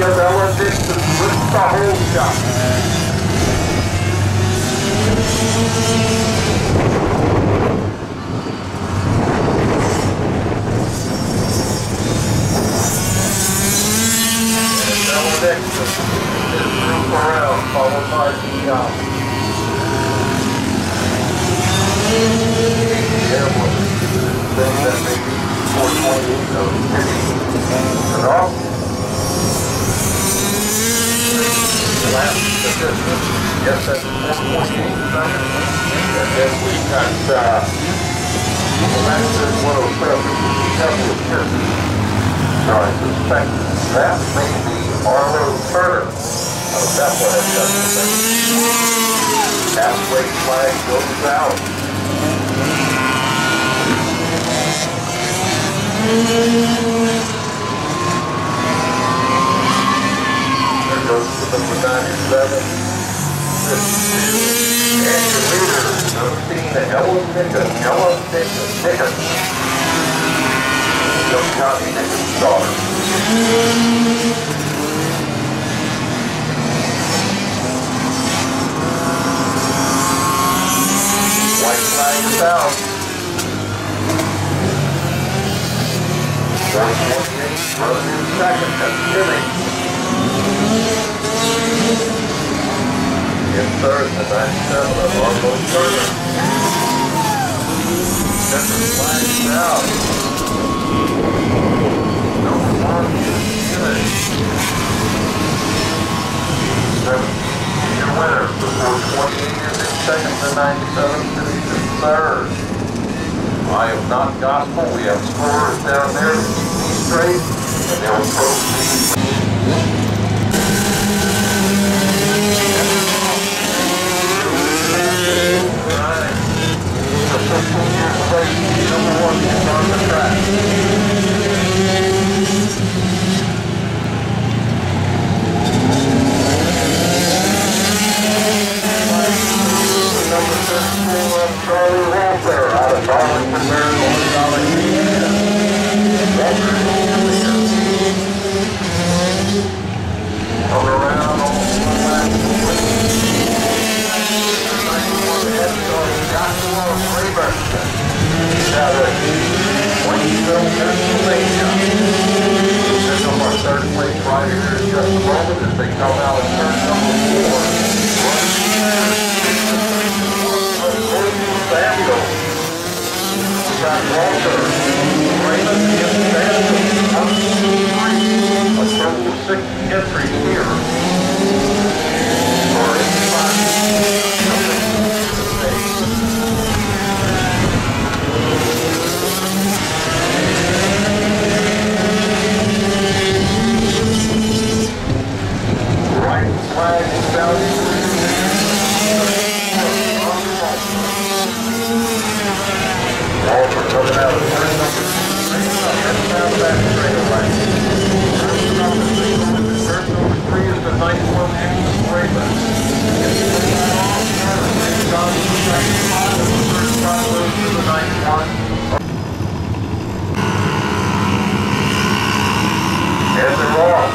Ella Dixon with the whole shot. Ella Dixon is group around, followed by the Airborne. That may be 428 of and off. Last statistic. Yes, that's 428 seconds. And then we've got Master 107. So I suspect that may be Arlo Turner. That one has done something. Halfway flag goes out. There goes to number 97. And your leader, number 15, Ella Dixon. Young County Dixon's daughter. White flag is out. 128, run in second, that's Jimmy. In third, the 97 of Arlo Turner. Second flag is out. Number 1 is Jimmy. 17, your winner. The 428 is in second, the 97 finishes in third. I am not gospel. We have scorers down there to keep me straight, and they'll proceed. Right. For 15 years of age, number 1 is on the track. Number 34, Charlie Walter, out of Darlington, Maryland, Indiana. Come around on the back. Joshua Rayburn. He's out of Waynesville, Pennsylvania. This is our third place right here in just a moment as they come out of turn number 4. Samuel. We got Walter, Raymond, and Samuel. 1, 2, 3. A total of 6 entries here. For everybody. Right flag is out. Walter coming out of turn number 3. Heading down the back straight away. Turn number 3 is the 91 Exodus Raven. First time goes to the 91. And they're off.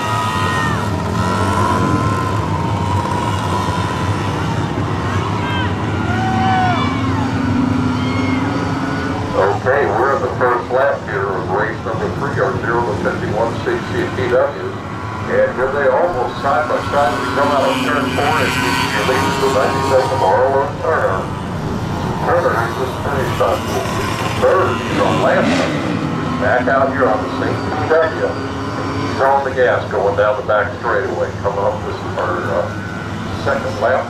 Okay, we're in the first lap here of race number 3, our 0 to 51 CCPW. And here they almost side by side. We come out of turn 4 and your lead to the 92nd Arlo Turner. Turner has just finished on third. He's on lap. Back out here on the same PW. He's on the gas going down the back straightaway. Coming up this is our second lap.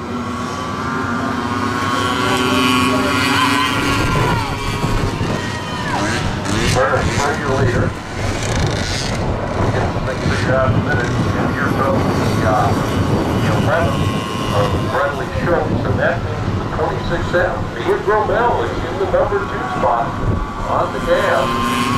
Turner, your leader. Get the thing figured out in a minute. And here goes the 11 of Bradley Schultz, and that means the 26M. Ian Gromell is in the number 2 spot on the gas.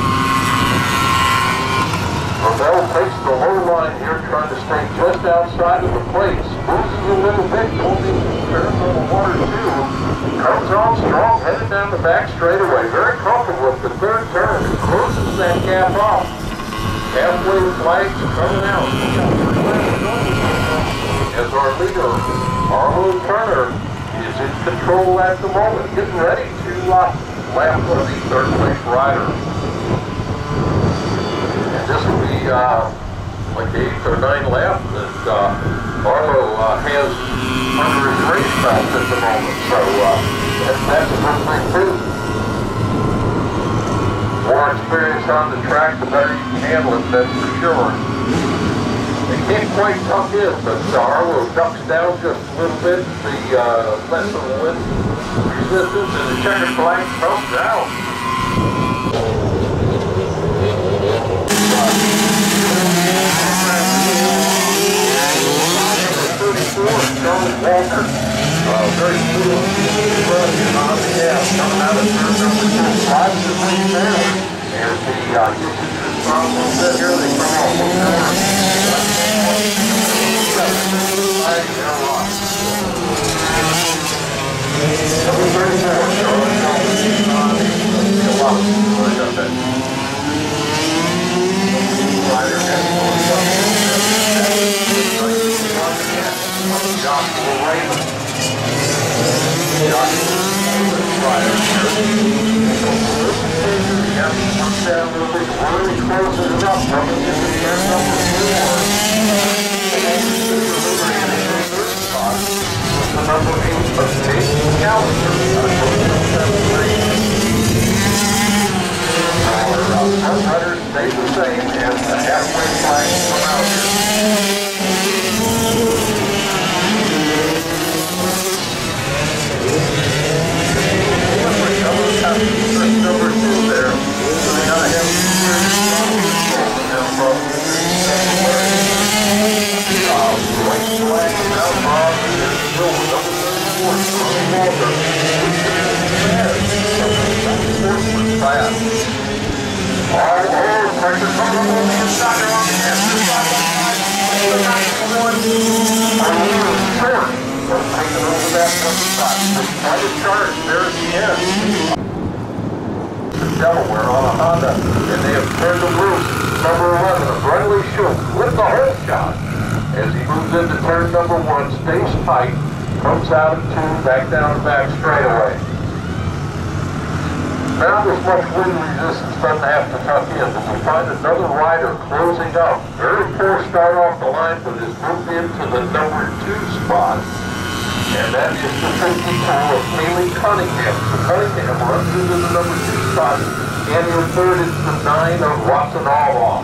Gromell takes the low line here, trying to stay just outside of the place. Loses a little bit, going into turn number 1 or 2. Comes on strong, headed down the back straightaway. Very comfortable with the third turn. Closes that gap off. halfway flags coming out. As our leader, Arlo Turner, is in control at the moment, getting ready to lap for the third place rider. And this will be like 8 or 9 laps that Arlo has under his race belt at the moment. So that's a good thing too. More experience on the track, the better you can handle it, that's for sure. They can't quite tuck in, but Arlo ducks down just a little bit, the less of the wind resistance, and the checkered flag comes out. Charles Walker, very cool running on the gas, coming out of turn number 2, drives the thing there, and the usage responsible set here, they come off of there. Number 34, Charles Walker, I got that. Rider Joshua Raymond. Joshua Rider. Yep, comes down a little bit, really closes it up, coming into turn number 4. The number 8 of Jason Gallagher. Our runners stay the same and the halfway flag come out here. Number 2 there. So they gotta have white flag out, Bob, and there's still number 34. All pressure coming on the inside on the inside. Taking over that spot. Quite a charge there at the end. Delaware on a Honda, and they have turned them loose. Number 11 of Bradley Schultz with the hole shot. As he moves into turn number 1, stays tight, comes out of 2, back down and back straightaway. Now this much wind resistance doesn't have to tuck in, but we find another rider closing up. Very poor start off the line, but has moved into the number 2 spot. And that is the 52 of Haley Cunningham. So Cunningham runs into the number 2 spot, and in third is the 9 of Watson Allbaugh.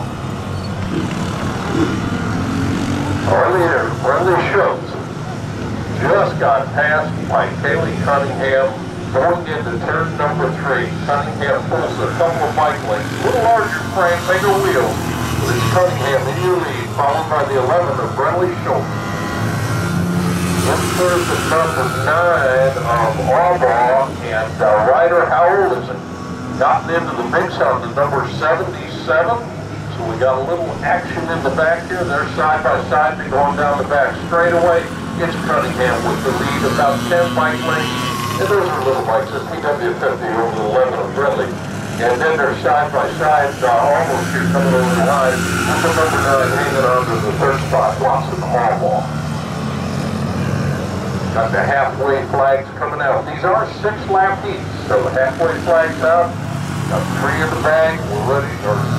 Our leader, Bradley Schultz, just got passed by Haley Cunningham going into turn number 3. Cunningham pulls a couple of bike lengths, a little larger frame, bigger wheels, but it's Cunningham in your lead, followed by the 11 of Bradley Schultz. In third is number 9 of Allbaugh, and Ryder, how old is it? Gotten into the mix on the number 77, so we got a little action in the back here. They're side by side, they're going down the back straightaway. It's Cunningham with the lead, about 10 bike lengths. And those are little bikes, a PW50 over the 11 of Bradley. And then they're side by side, almost here coming over the line, with the number 9 hanging on to the third spot, Watson Allbaugh. Got the halfway flags coming out. These are 6-lap heats, so the halfway flags out. Got 3 in the bag, we're ready to start.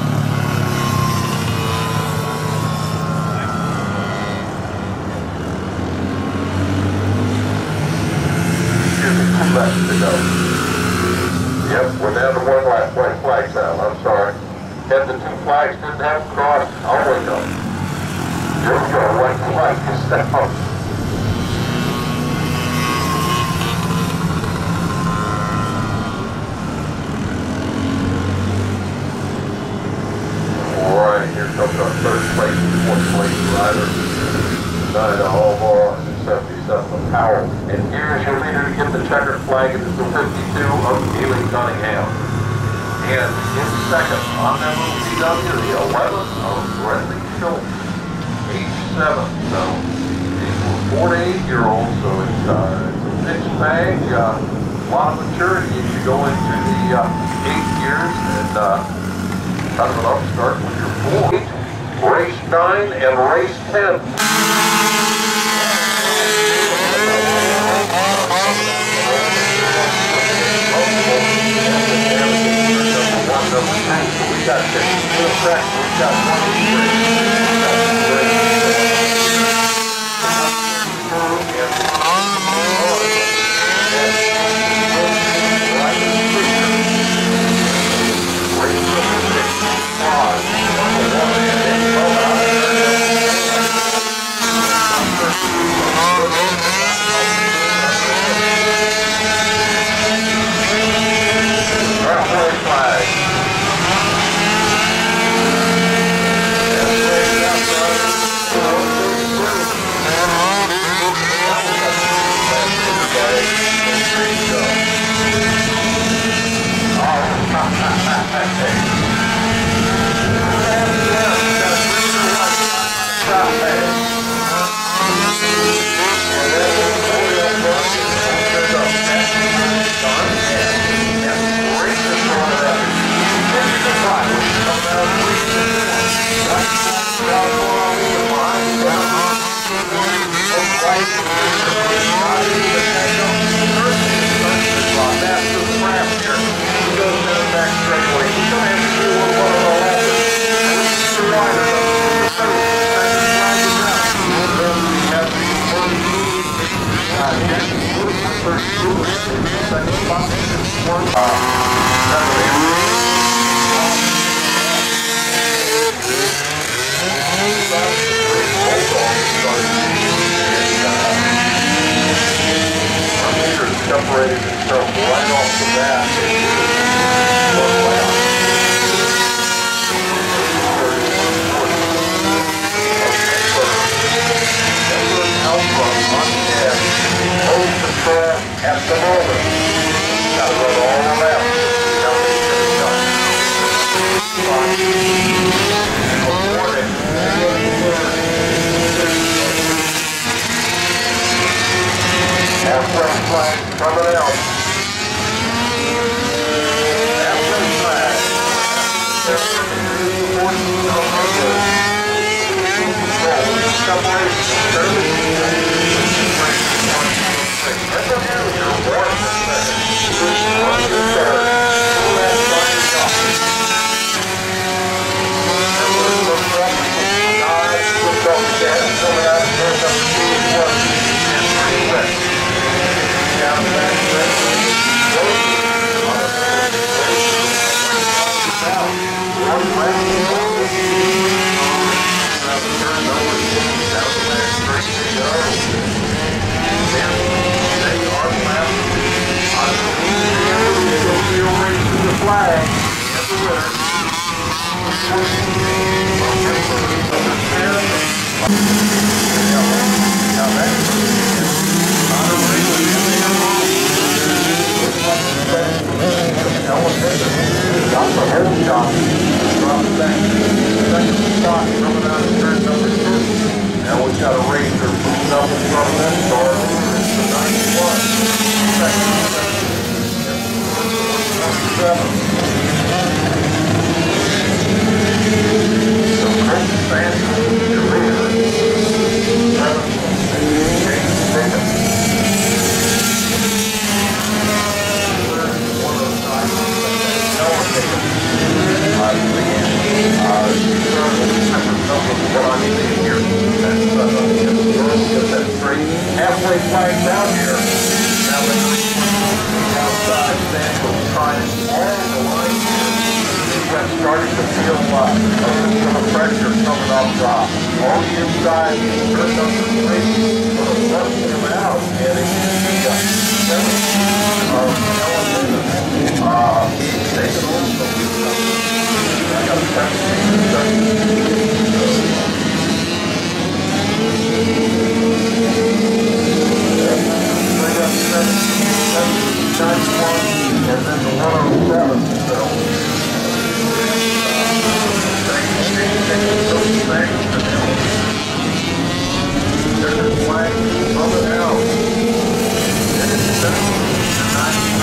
Left to go. Yep, we're down to 1 lap, white flags out, I'm sorry. Had the 2 flags didn't have to cross, I'll wait on. Here we go, white flag is down. Alright, here comes our third place and 4th place rider. 9 of Allbaugh and 77 of Powell. And here's your leader to get the checkered flag. It is the 52 of Haley Cunningham. And in second on that little VW, the 11 of Bradley Schultz, age 7. So these were 4 to 8-year-olds, so it's a mixed bag. A lot of maturity as you go into the 8 years, and kind of an upstart start with your 4. Race 9 and race 10. We got this. We got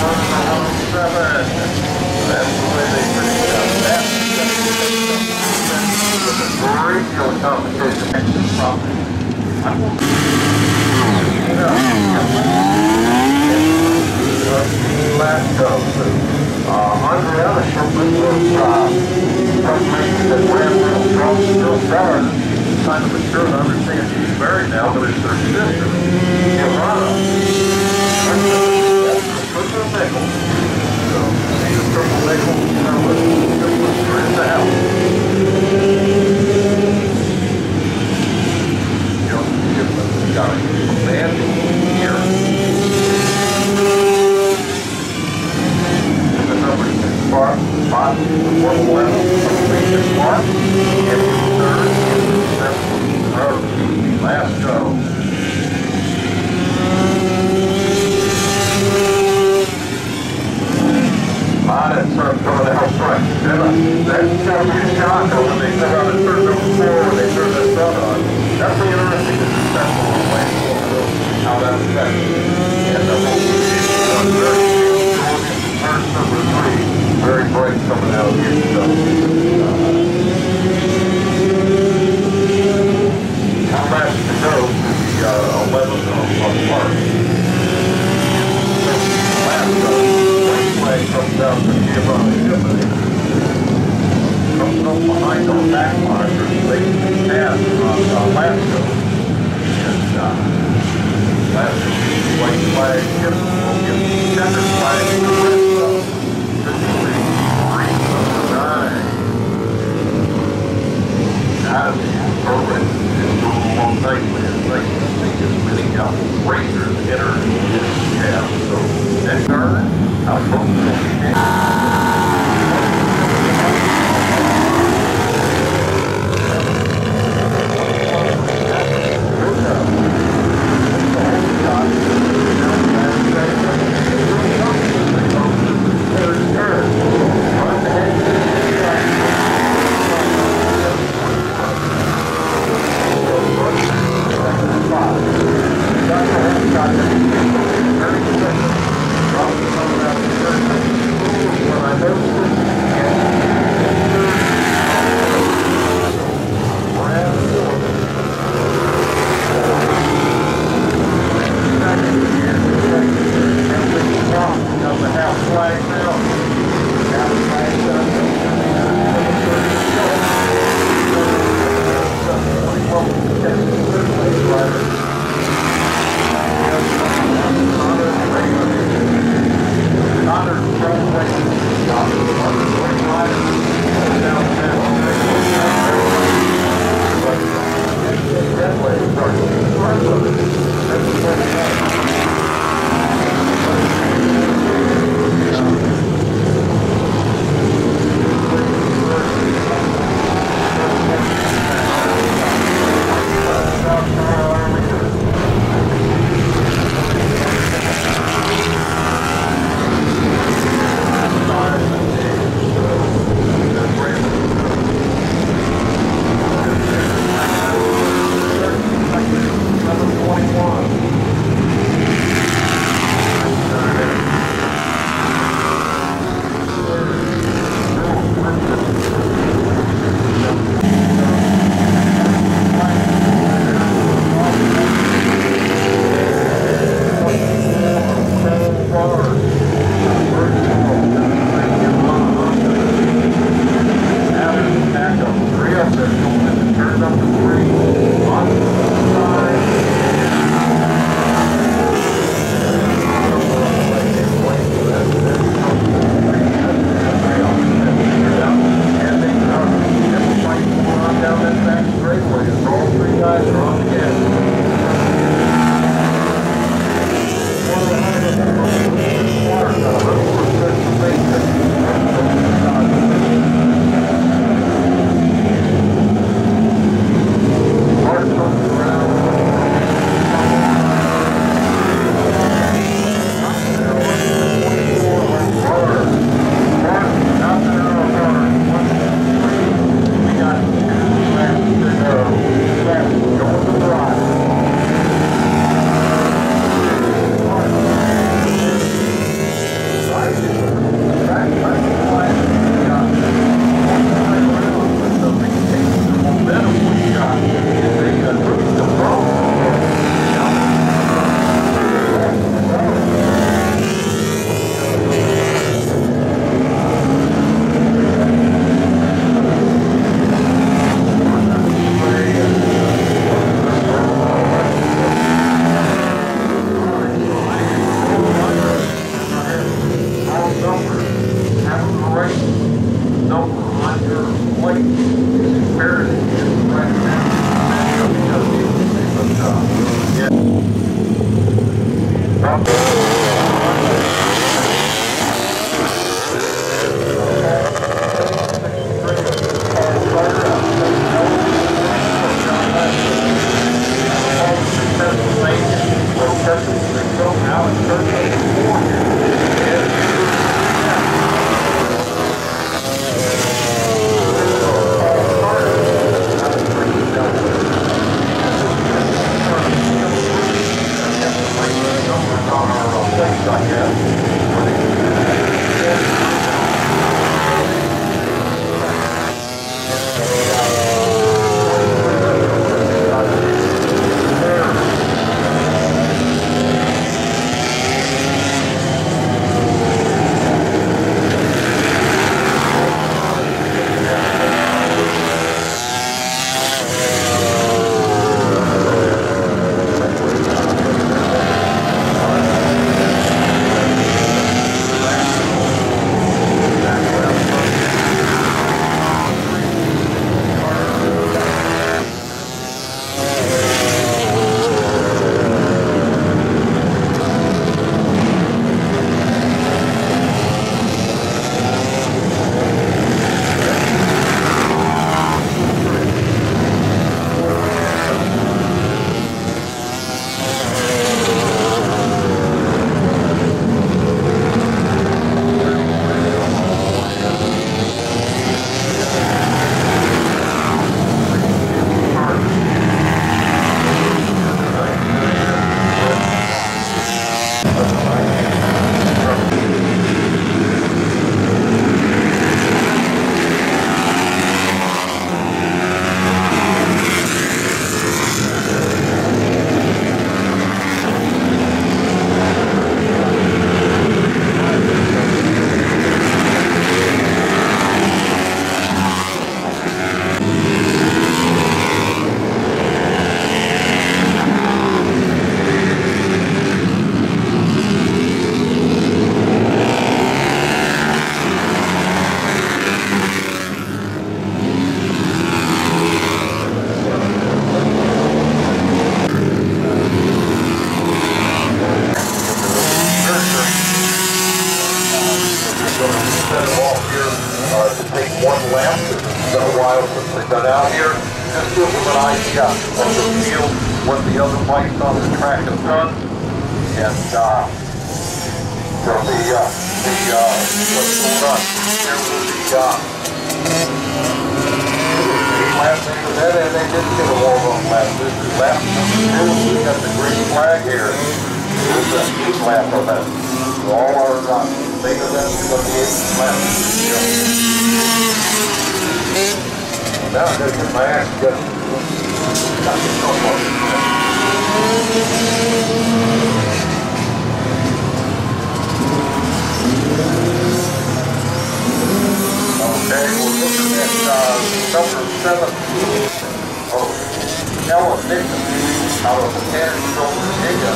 7. That's the way they pretty much great deal of competition. Last go. Andrea, the shipment of information that ran real strong still stars, kind of mature to understand she's married now, but it's her sister, Yolanda. That's a triple nickel. So, she's a triple nickel, you know, with her in the house. You know, shipment got a band here. Mark, 5, 111, Mark, and third, last go. That's coming out front. That's going to be a shocker when they come out and turn number 4 when they turn that sun on. That's the interesting and successful way how that affects. And the whole turn number 3. Very bright coming out here. So, how fast to go to the 11th on Park. Last Speedway comes out to give on the shipment. Comes up behind our back markers. They pass on last go. And last go, white flag shipment will give checker flag to the rest of out of the program is moving along nicely. It's like it's spinning out racers enter this cab. So that turn, how close will be here. Just gives them an idea of the field, what the other bikes on the track have done, and what's going on. Here will be last thing with that, and they didn't get a warm-up lap. This is lap number 2. We got the green flag here. There's a heat lap of that. So all our main events are going to be 8 laps. Now I'm going to get my ass together. Okay, we're looking at number 17 of Ella Nixon out of Mechanicsville, Virginia.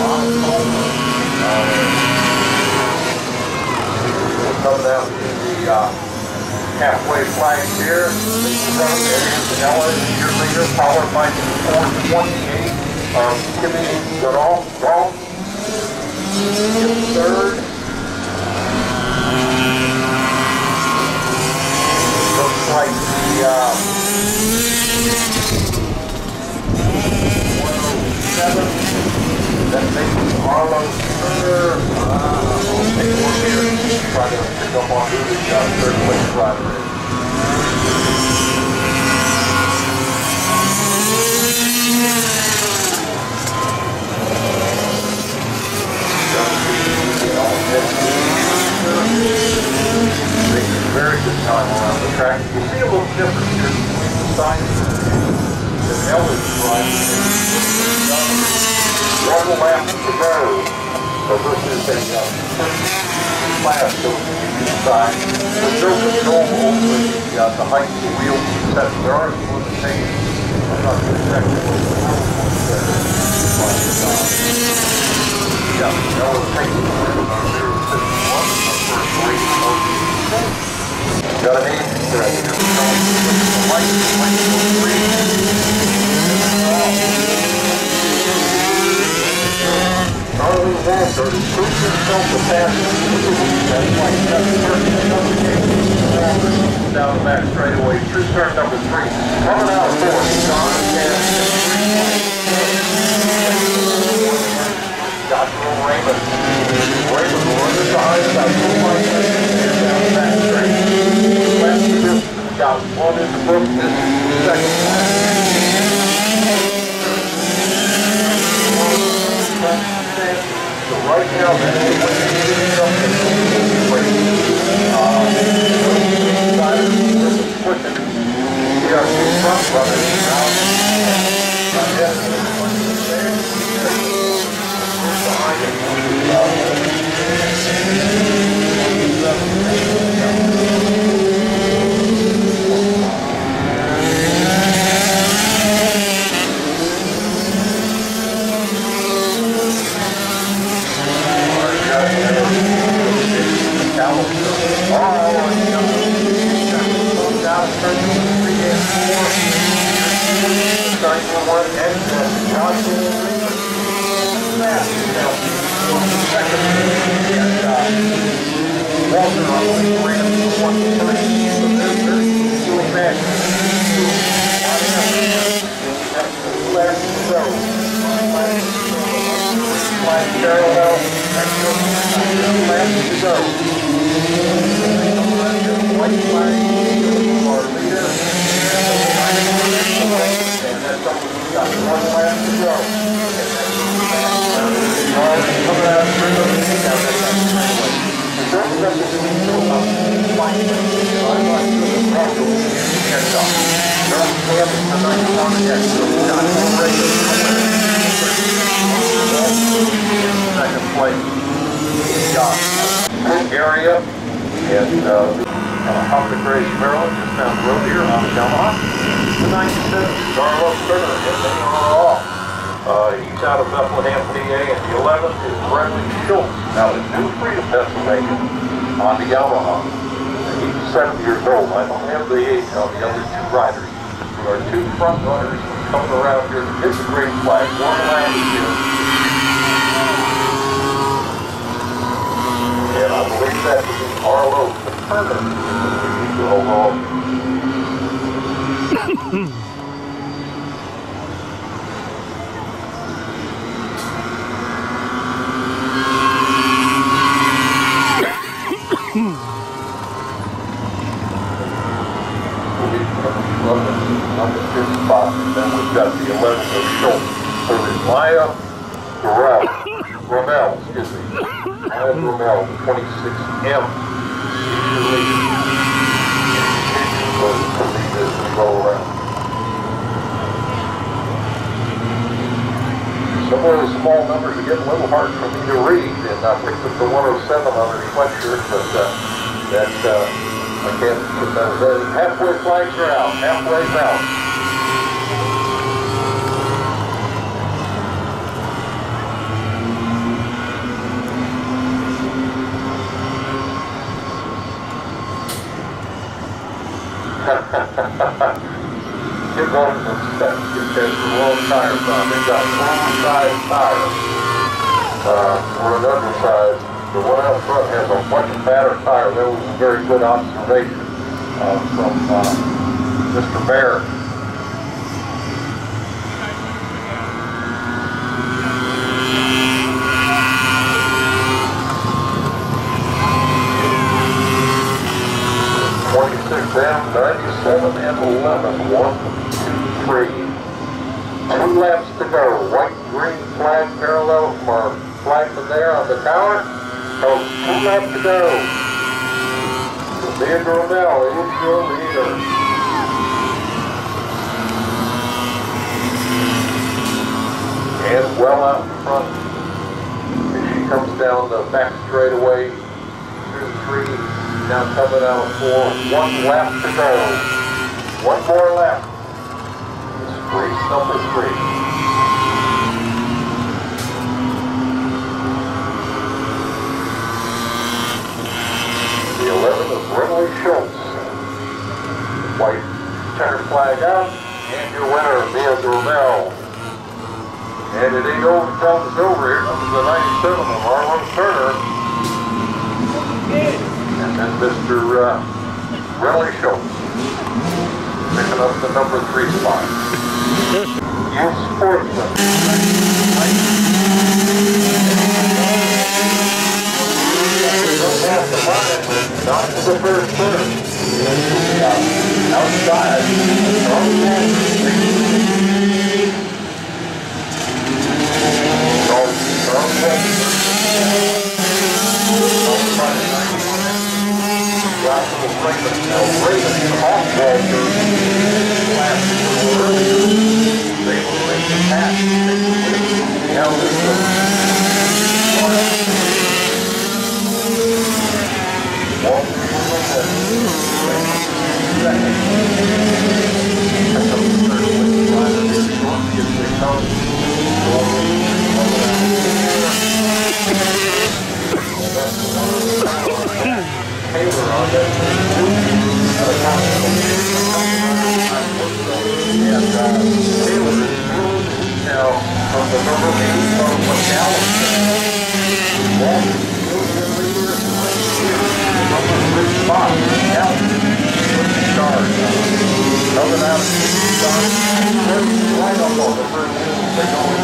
We'll come down to the halfway flag here. There's Ella, your leader, followed by 428 of Kimmy Goodall. Third. Looks like the 107. That makes Arlo Turner. We'll take one here. Try to pick up on who the third place rider is. Very good time around the track. You see a little difference here between the signs and Ella's driving. One lap to go. So this is a class, so you decide. There's no control over the height of the wheels, etc. There are some limitations. I'm not going to check what the rules there. But, Ella's taking the win on 061. First race of the got an age correct here. The light is green. Charlie Walter proved himself to pass down the back straightaway through turn number 3. Coming out of 4. John Joshua Raymond. Raymond running behind about 2 miles down the back straight. Got one in the book, this is the second one. So right now, that's the way to get something great. We are two front runners now. Behind it. Area and Hopkins Grace, Maryland, just down the road here on the Yamaha. The 97 Carlos Turner and they are off. He's out of Bethlehem, PA, and the 11th is Bradley Schultz, out of New Freedom, Pennsylvania, on the Yamaha. He's 7 years old. I don't have the age on the other 2 riders. There are 2 front runners coming around here to get the green flag. One lap here. And I believe that is Arlo Turner. On the 5th spot, and then we've got the 11th of Schultz. So there's Maya Rommel, excuse me. Maya Rommel, 26M. So to lead as we go around. Some of those small numbers are getting a little hard for me to read, and I picked up the 107 on her sweatshirt, but I can't put that. Halfway flags are out. Halfway's out. Get one of them steps. Get the wrong tires on. They've got one side tire or an underside. The one out front has a much fatter tire. That was a very good observation from Mr. Bear. Down 97 and 11. 1, 2, 3. 2 laps to go. White, green flag parallel from our flagman there on the tower. So 2 laps to go. Leah Rommel is your leader. And well out in front. As she comes down the back straightaway through 3. Now coming out of 4, 1 lap to go. 1 more lap. It's race number 3. The 11 is Renly Schultz. White checker flag out, and your winner, Mia Rommel. And it ain't over until it's over. Here comes the 97 of Arlo Turner. And then Mr. Renly Schultz picking up the number 3 spot. Youth Sportsman. Not to the first turn. Outside. Now Raven off Walter last earlier. They were in the past. Now this Taylor on that. And Taylor is now from the number 8 from Allison. Walton, leader, number 3 spot. Allison, stars. Coming out of the start. Right up on the first hill. They're going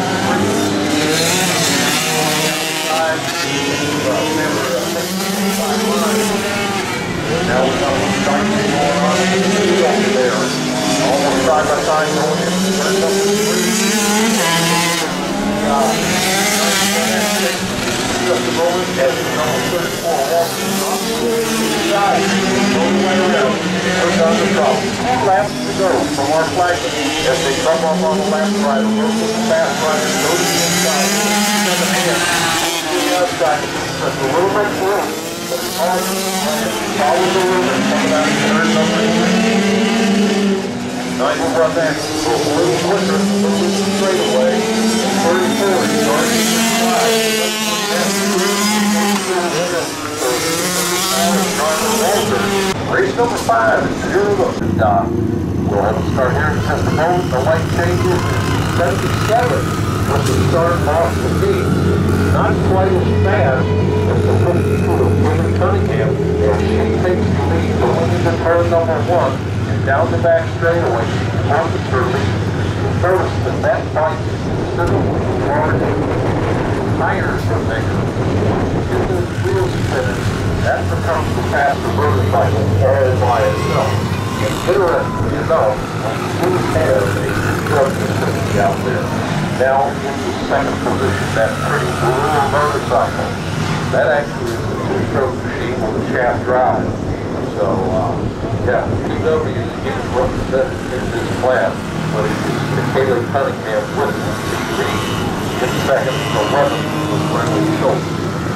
3. Now we're going to start going on over there. Almost side by side going in. Turn number 3. Just a moment as number 34 walks up the side. All the way around. We're down the top. 2 laps to go from our flagman. As they come up on the left rider, work with the fast rider, go to the inside. 7 hands. To the outside. Just a little bit clear. But it's hard to follow the river, coming out of turn number 3. Now you'll run that a little quicker, a little bit straight away. 34, he's already in the slide. Race number 5 is 0 to Doc. We'll have to start here in just a moment. The light changes in 77. With the start off the team. Not quite as fast as the 52 of Women Cunningham, and she takes the lead going into turn number 1 in down the back straightaway, on the surface, you'll notice that that bike is considerably larger. Tires are bigger. Get those wheels spinning, that becomes the faster motorcycle all by itself. Interestingly enough, we have a drug facility out there. Now in the second position, that pretty rural motorcycle. That actually is a two-stroke machine with a shaft drive. So, yeah, PW is getting represented in this class, but it was Caleb Cunningham with TV. In second, 11 was Bradley Schultz.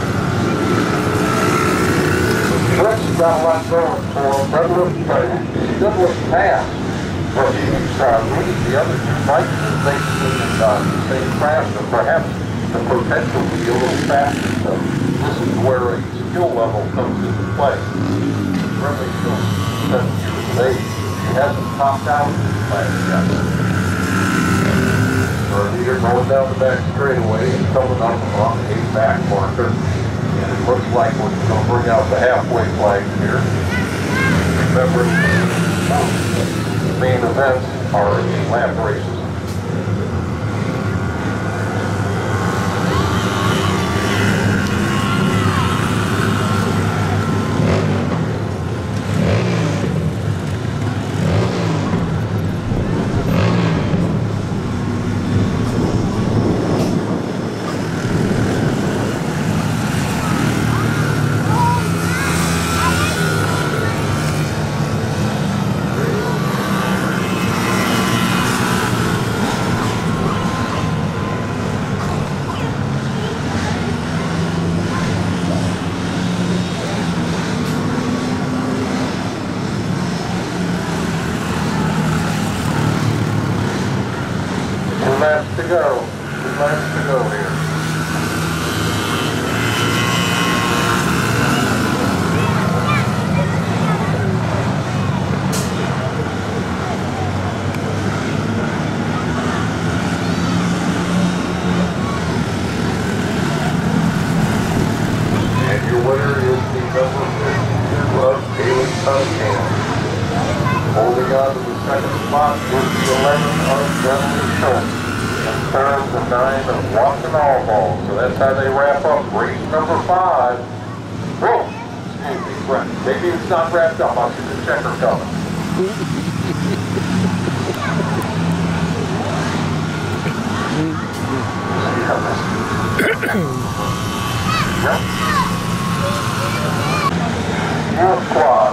Schultz got a lot going for him. That looks good look fast. But he's leading the other two bikes that they see in the same class, and perhaps the potential to be a little faster. So this is where a skill level comes into play. Bradley Schultz, 7 years of age. She hasn't topped out in this class yet. Our leader going down the back straightaway and coming up on a back marker. And it looks like we're going to bring out the halfway flag here. Remember, main events are lap races. Laps to go. 2 laps to go here. And your winner is the number 52 of Caleb Cunningham. Holding on to the second spot is the 11 of Bradley Schultz. Third, the 9 of Watson Allball. So that's how they wrap up race number 5. Whoa! Excuse me, Brett. Maybe it's not wrapped up. I'll see the checker coming. Yep. Your squad.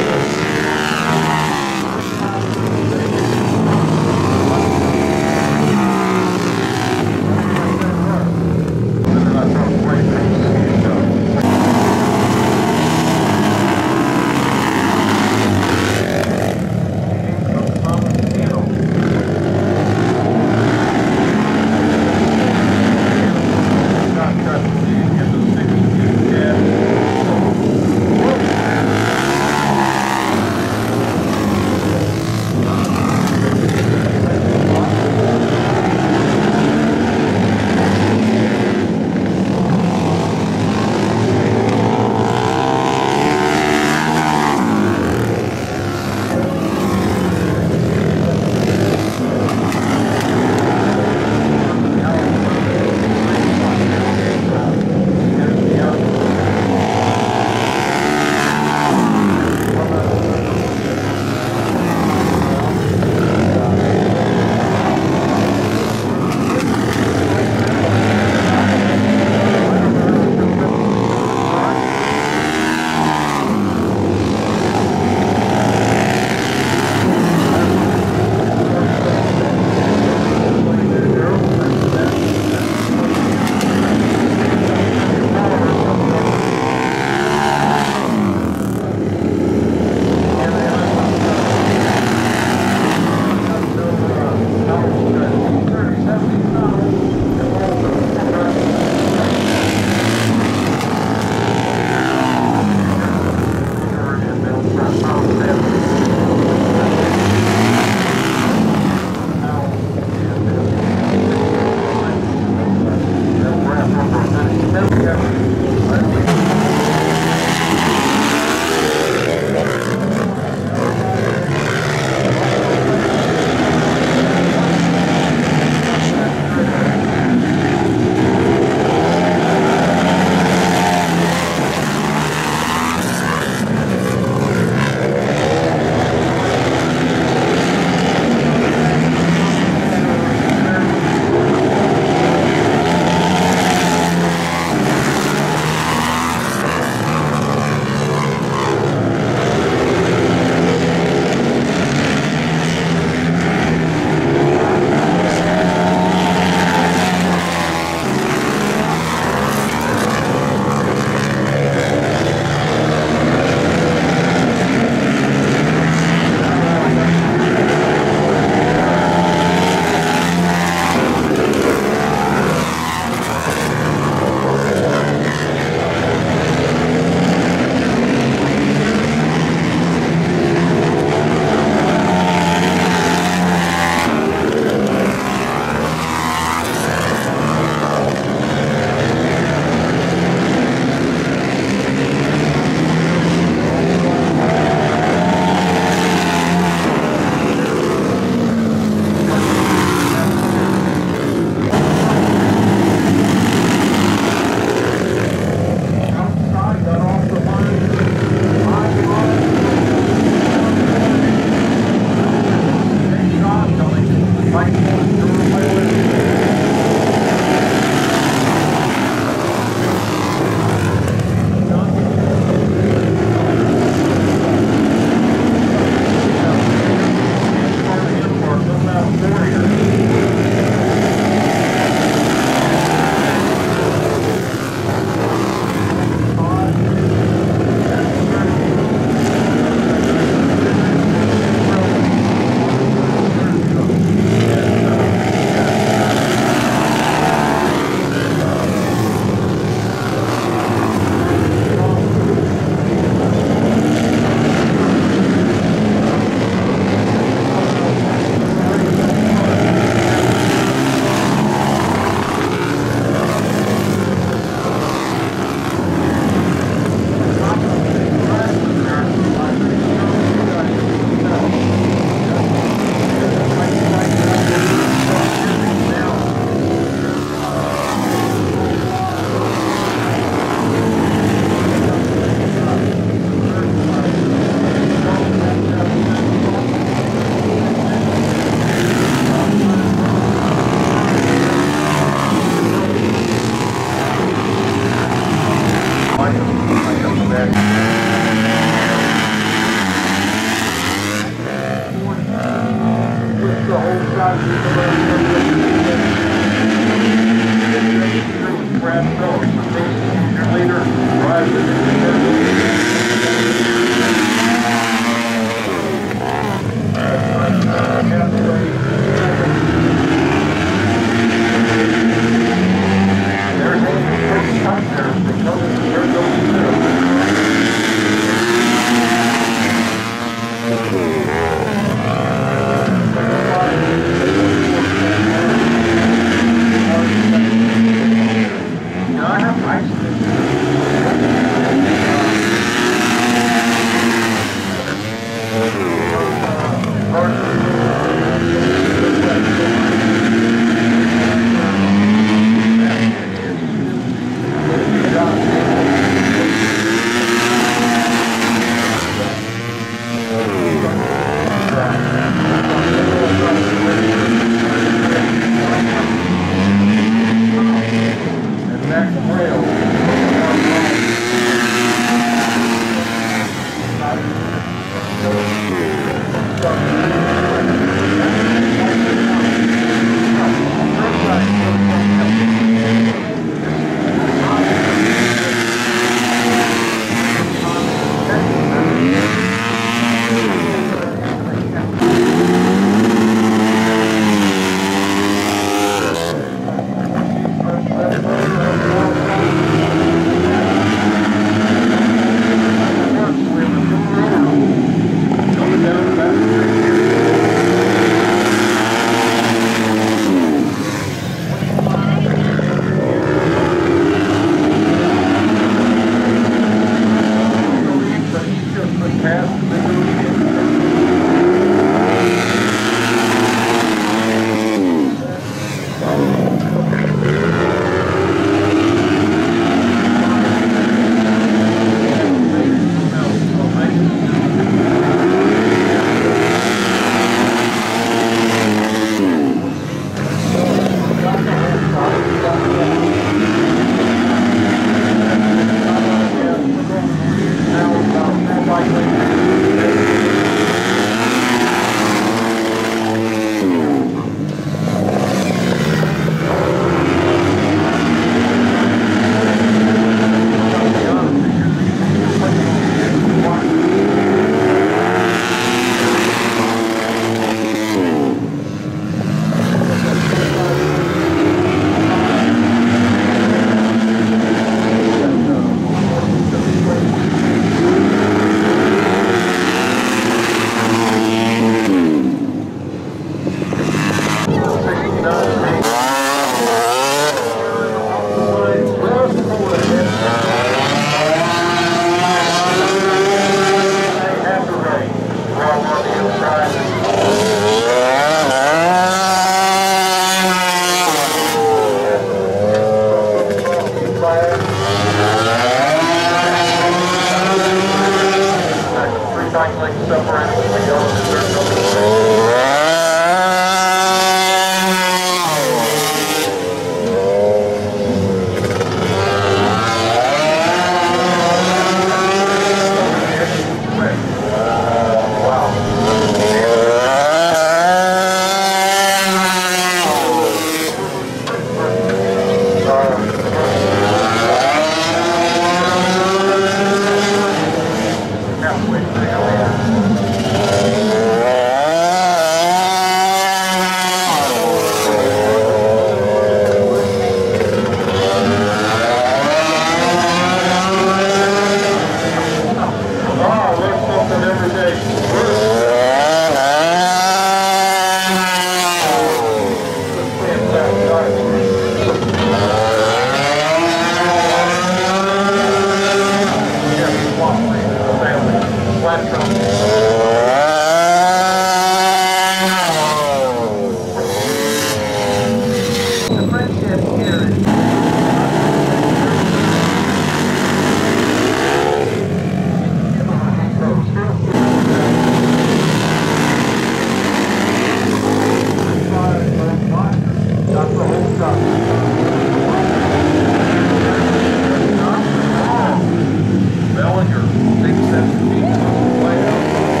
Bellinger, 6, 7 feet, way out.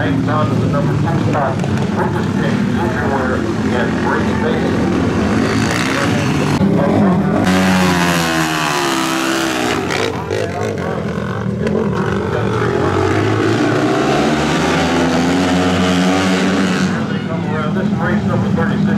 hangs on to the number 2 spot. We're just getting everywhere and breaking basic. This is race number 36.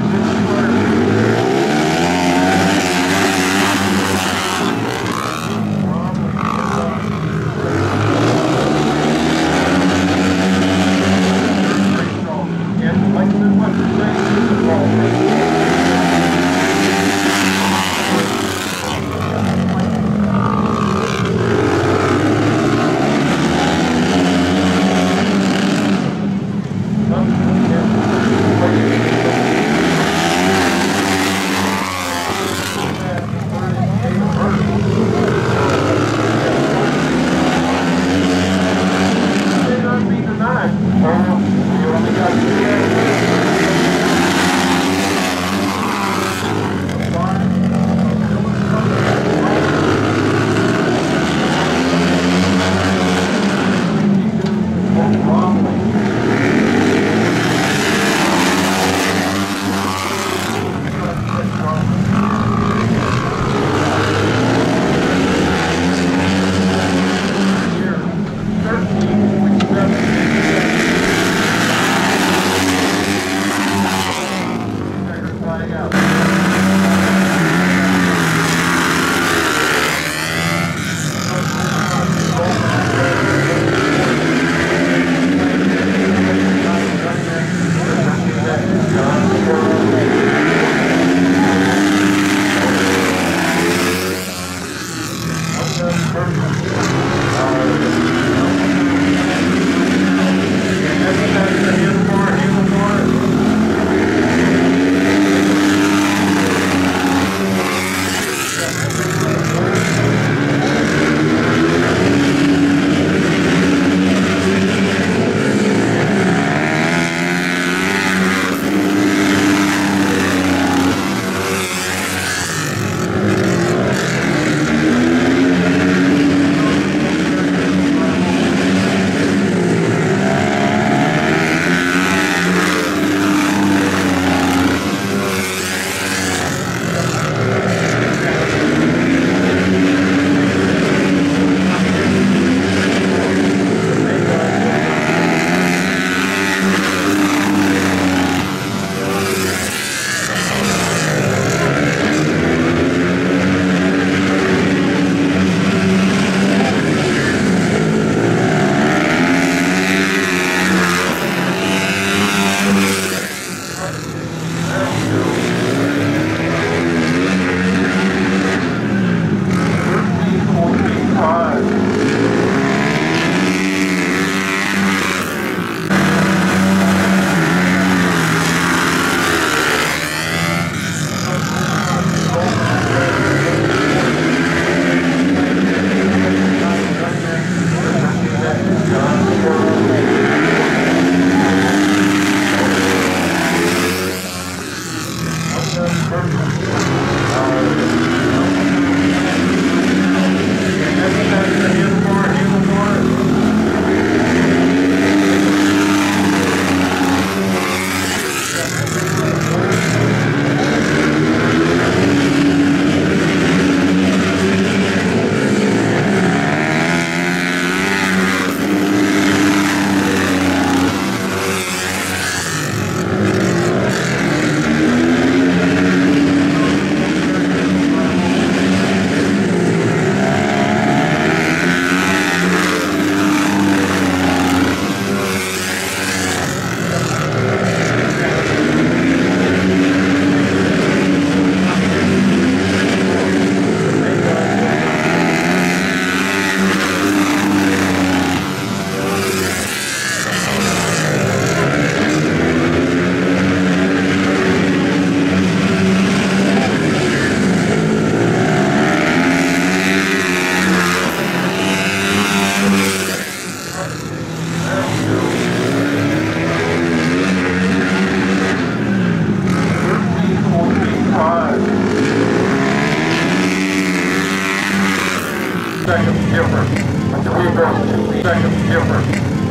seconds difference. 2 seconds difference.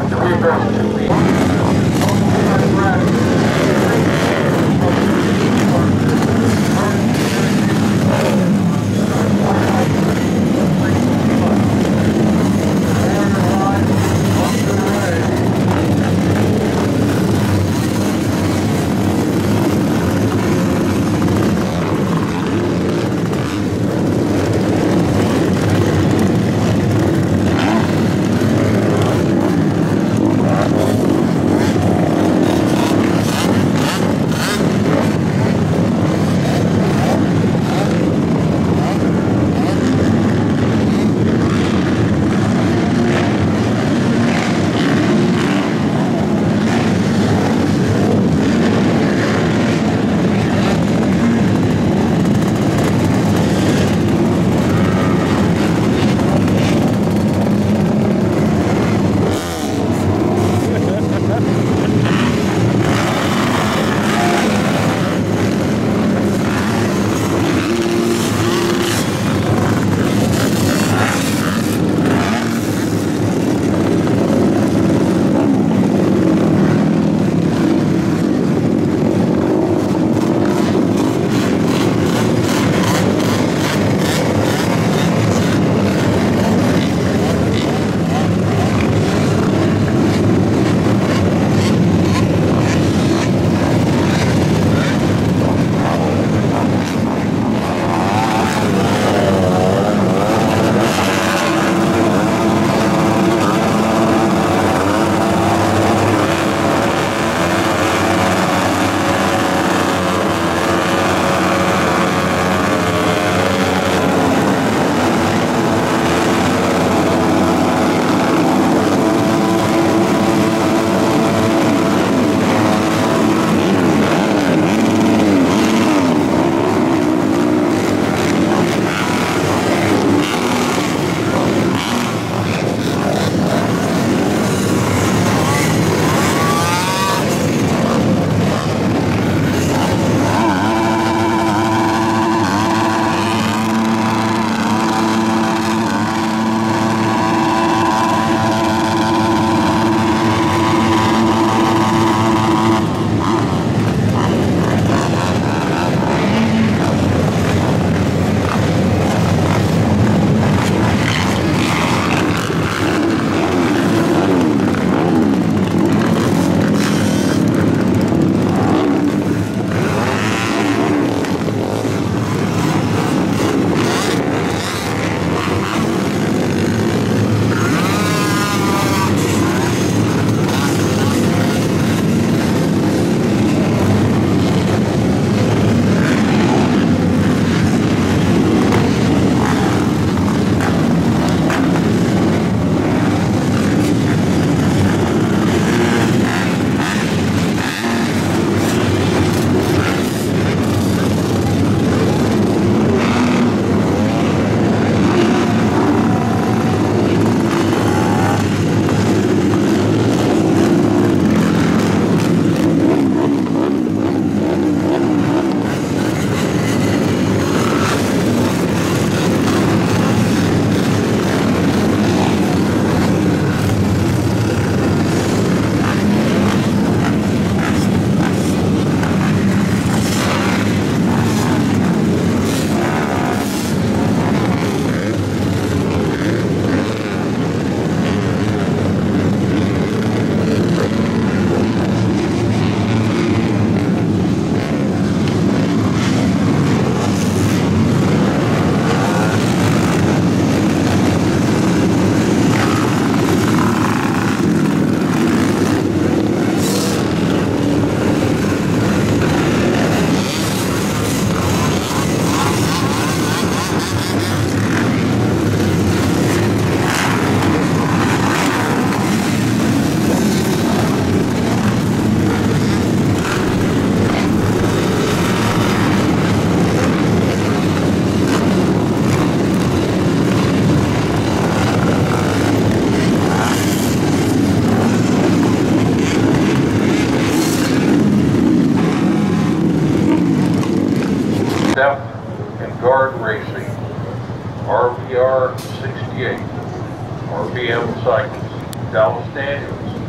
RPR 68, RPM Cycles, Dallas Daniels,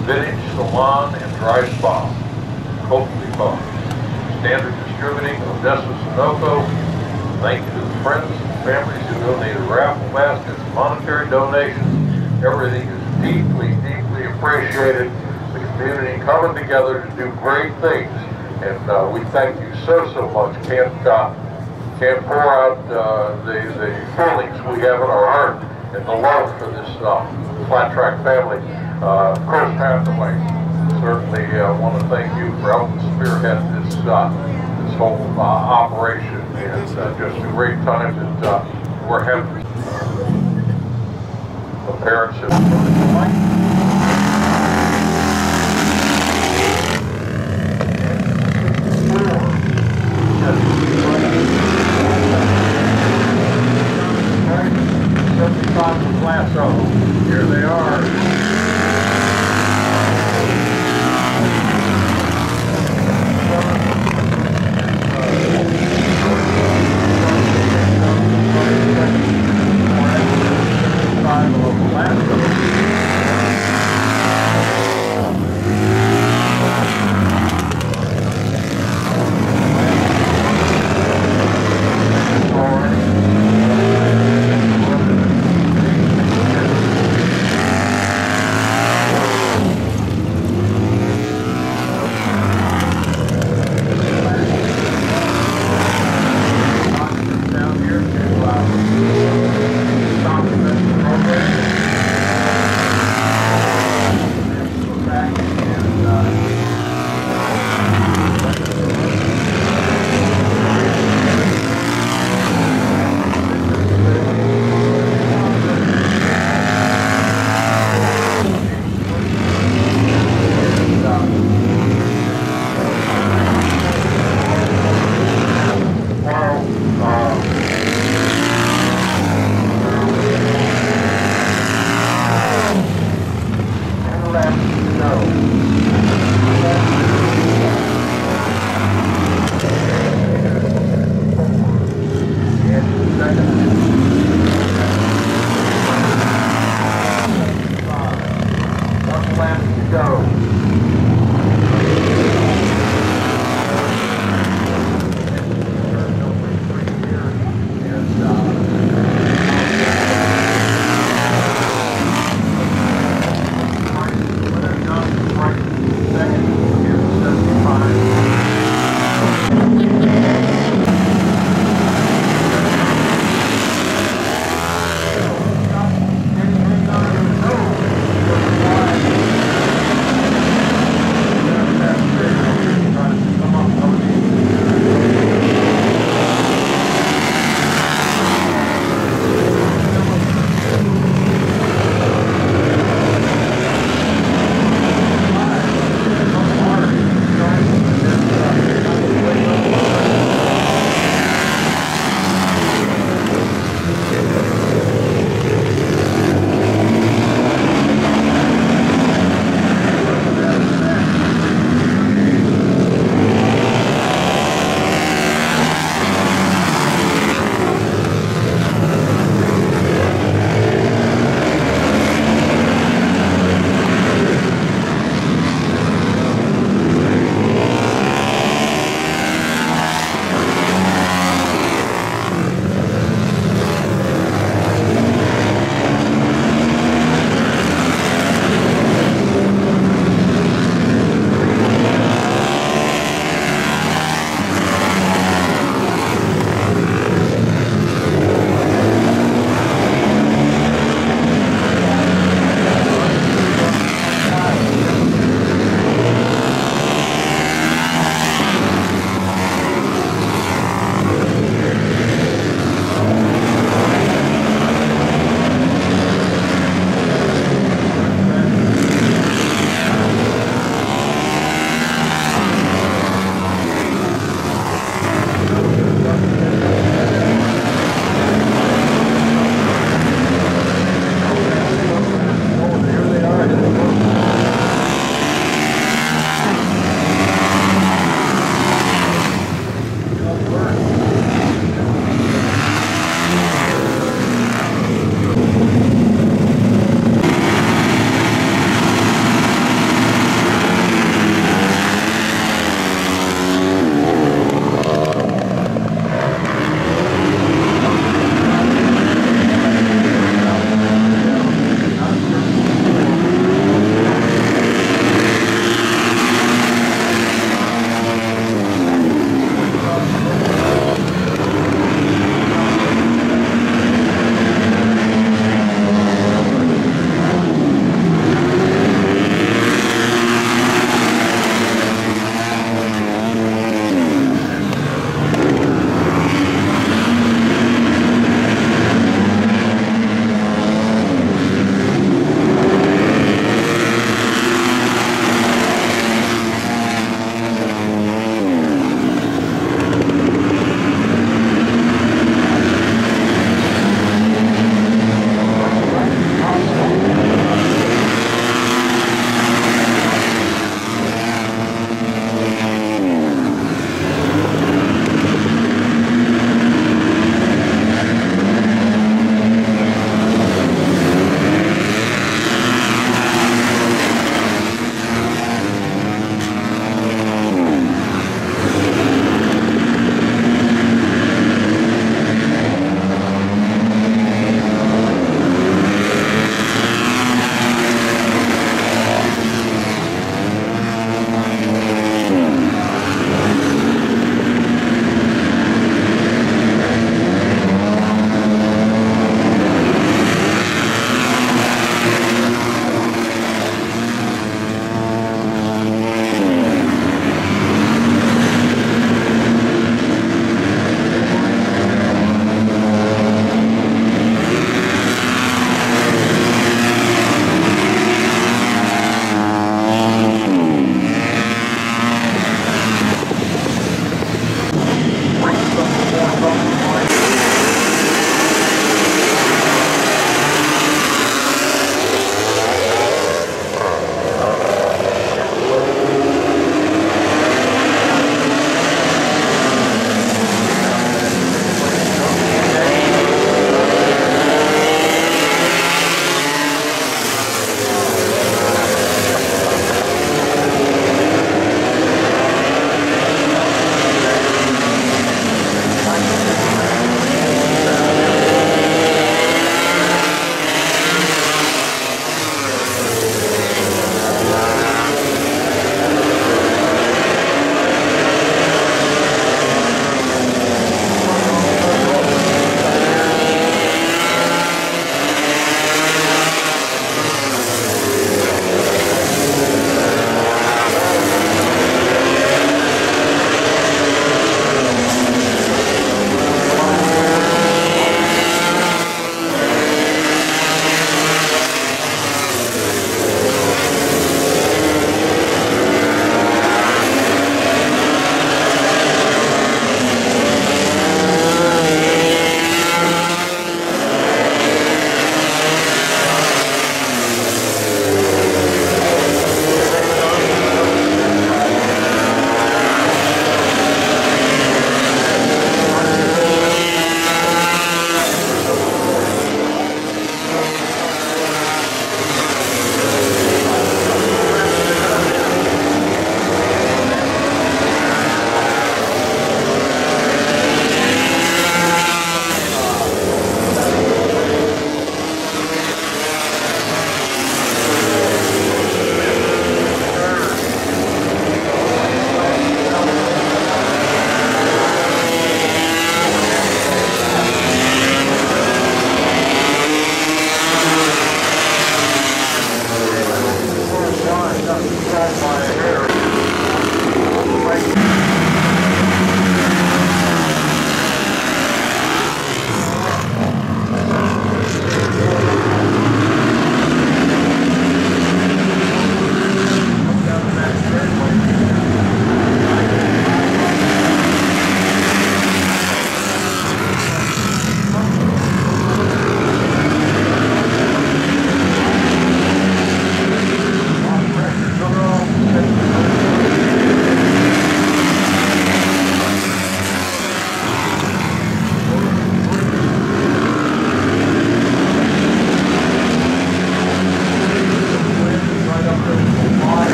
Vintage Salon and Dry Spa, Copley Bar, Standard Distributing, Odessa, Sunoco. Thank you to the friends and families who donated raffle baskets, monetary donations. Everything is deeply, deeply appreciated. The community coming together to do great things, and we thank you so much. Can't pour out the feelings we have in our heart and the love for this flat track family. Chris Hathaway, certainly want to thank you for helping spearhead this whole operation, and just a great time that we're having. The parents have here they are.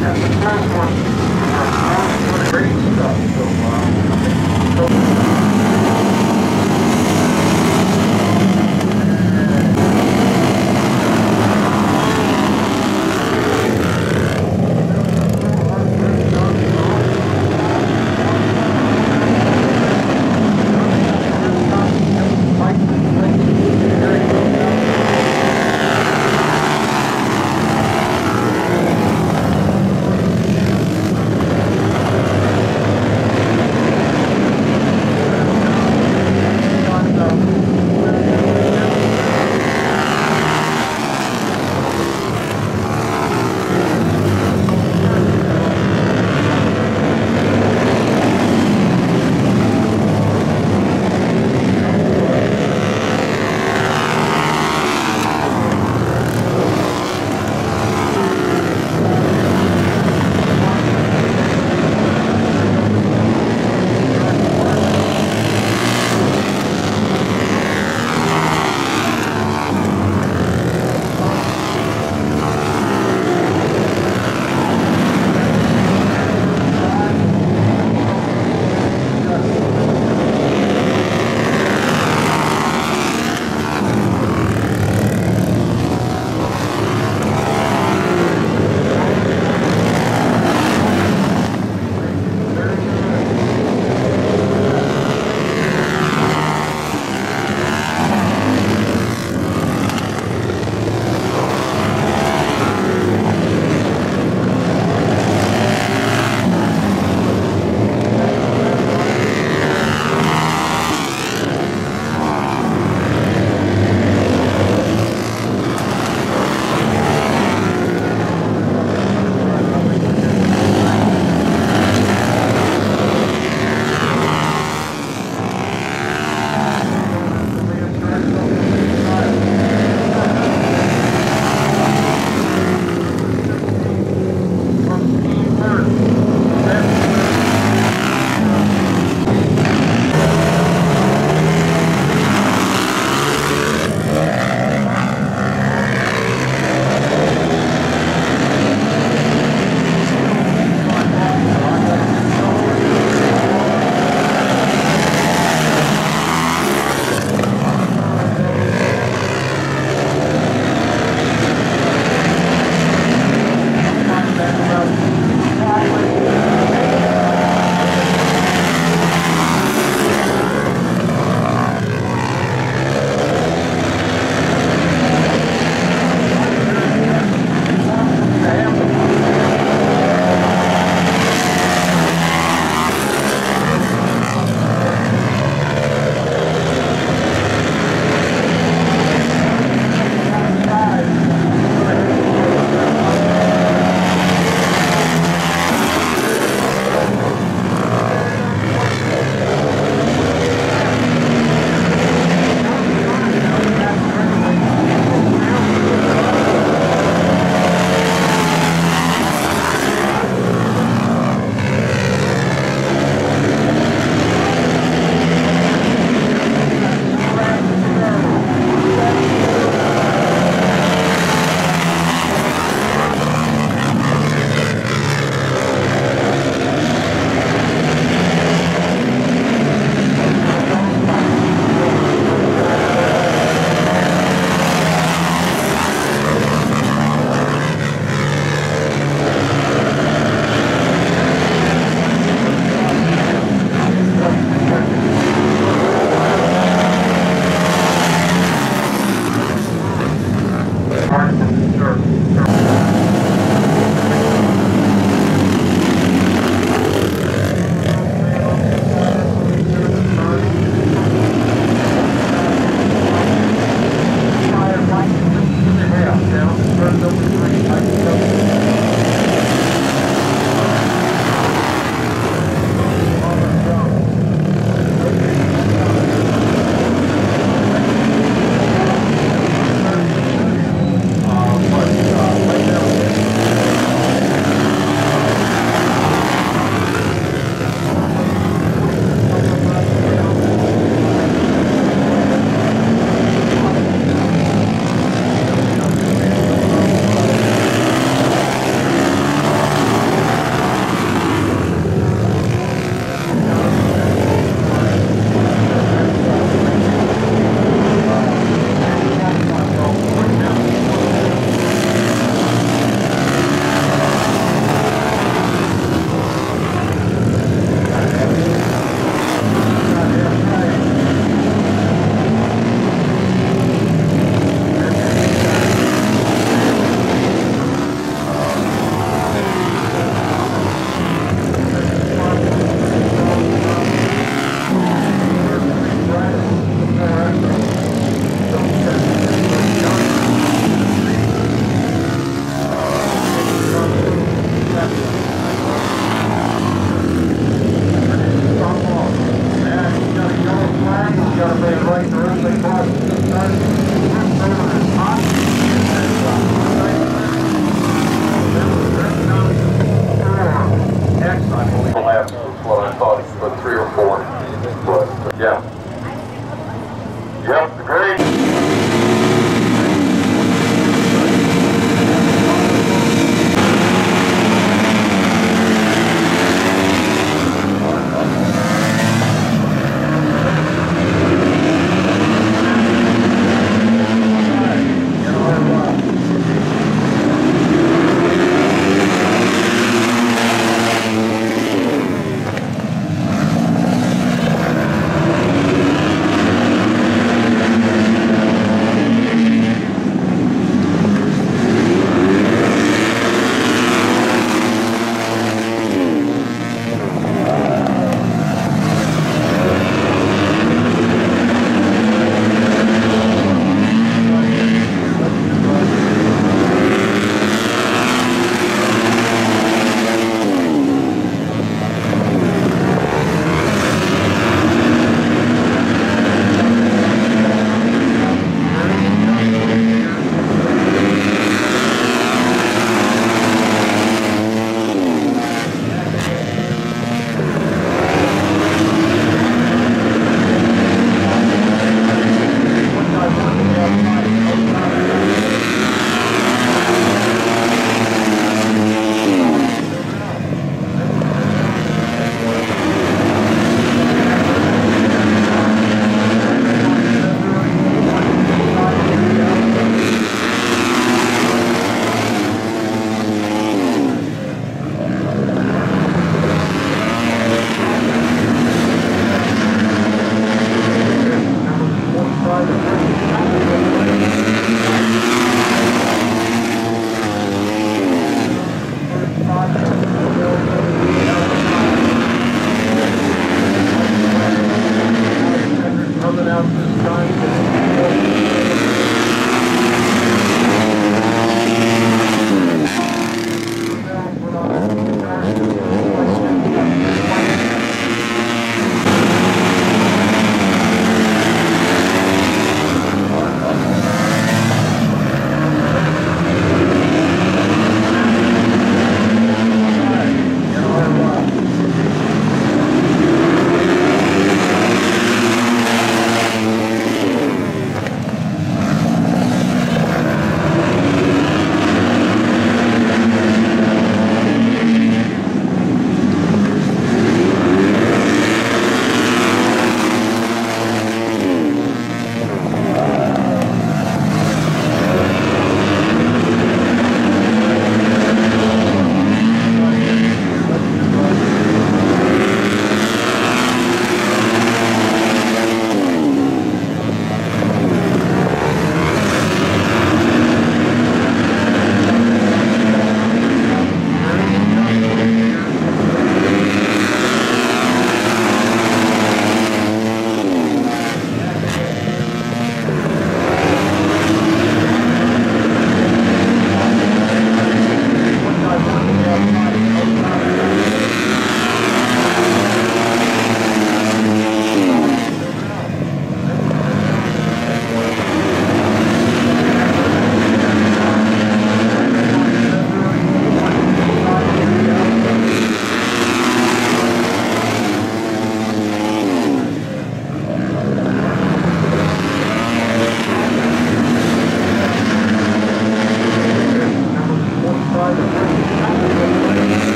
That's a close one. Great stuff so far.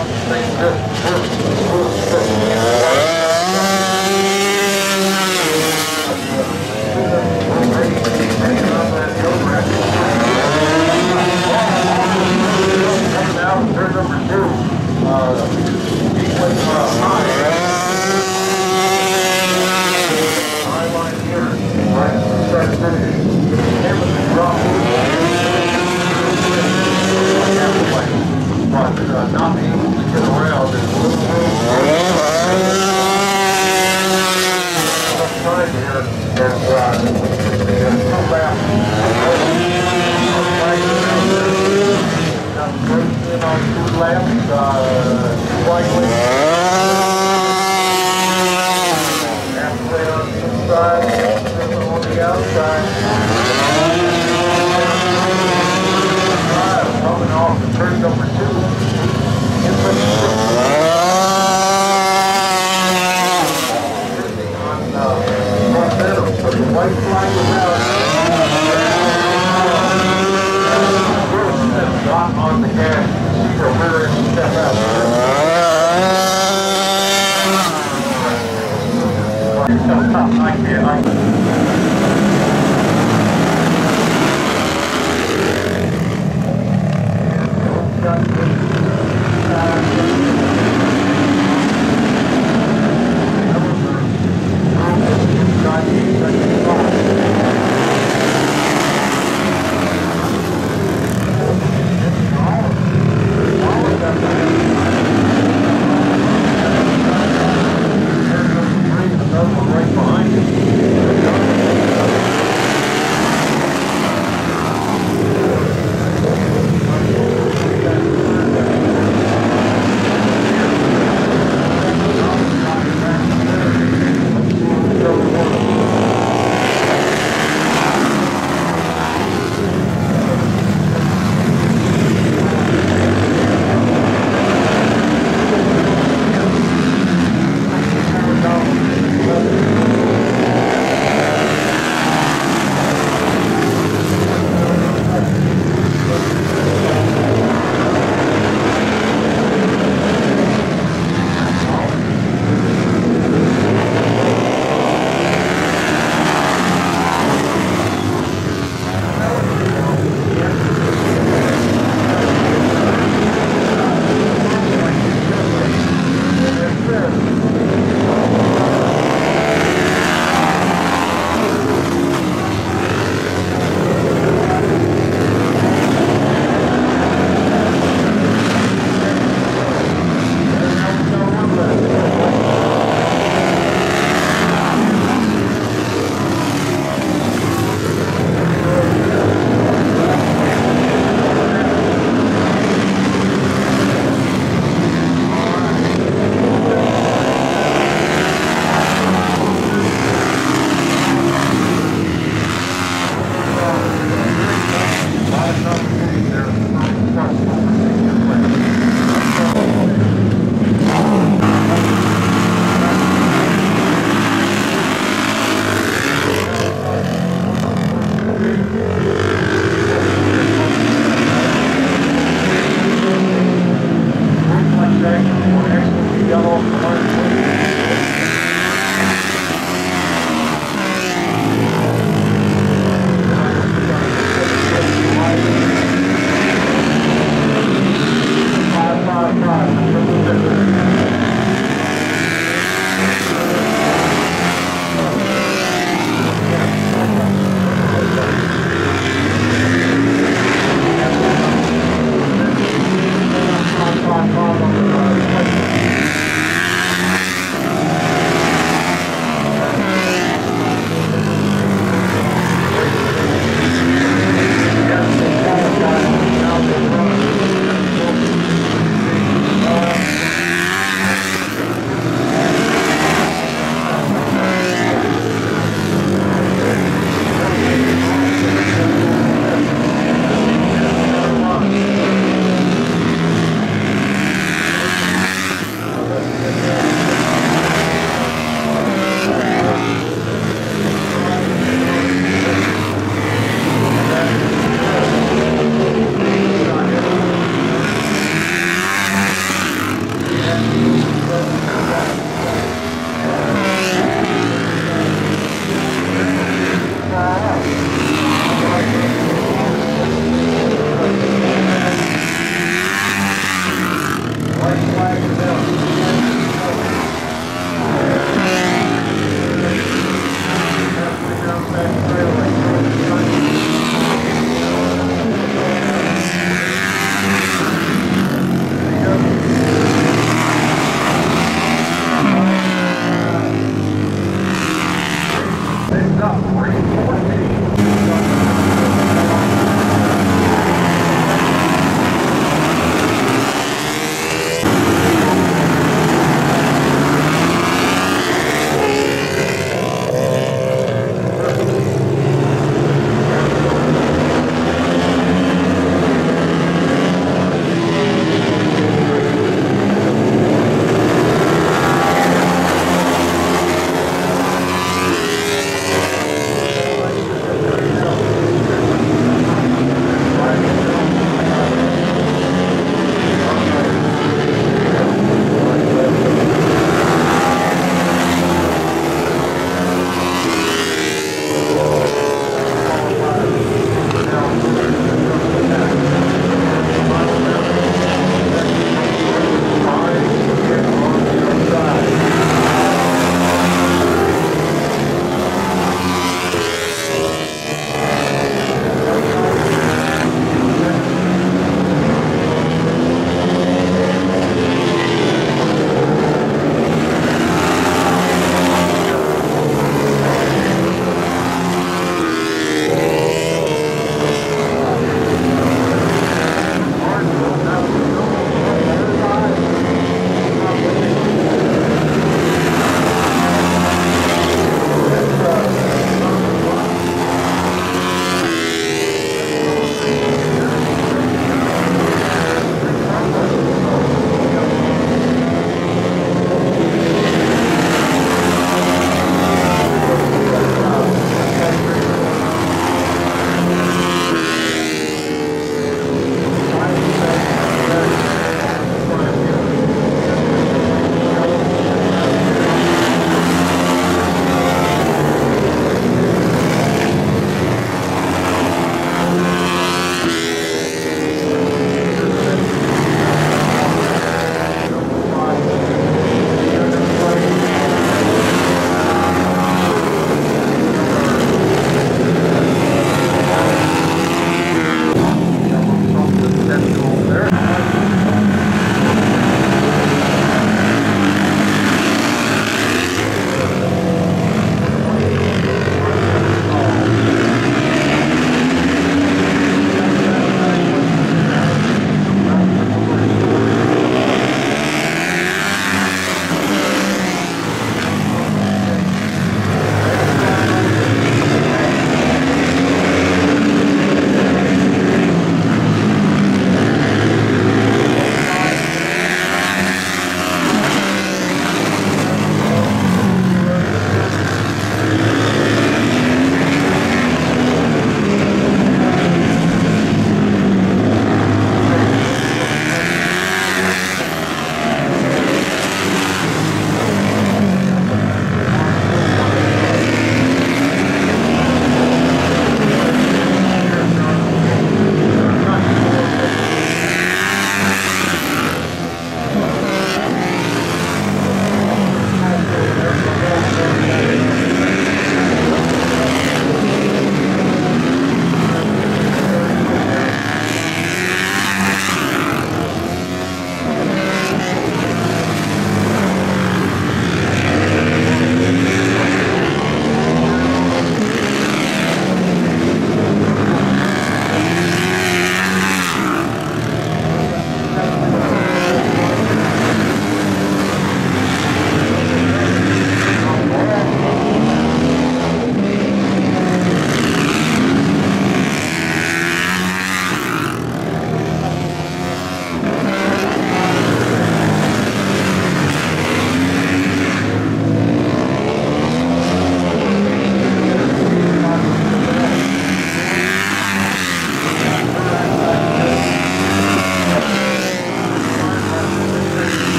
out the thing turn number 2. Speedway high line here, right start to finish. Hamilton drop. But not being able to get around is a little time here as the 2 laps. In on 2 laps, slightly. Halfway on the inside, on the outside. Coming off the turn number 2. Put the white flag without not on the gas. See the rear end step out. I can't.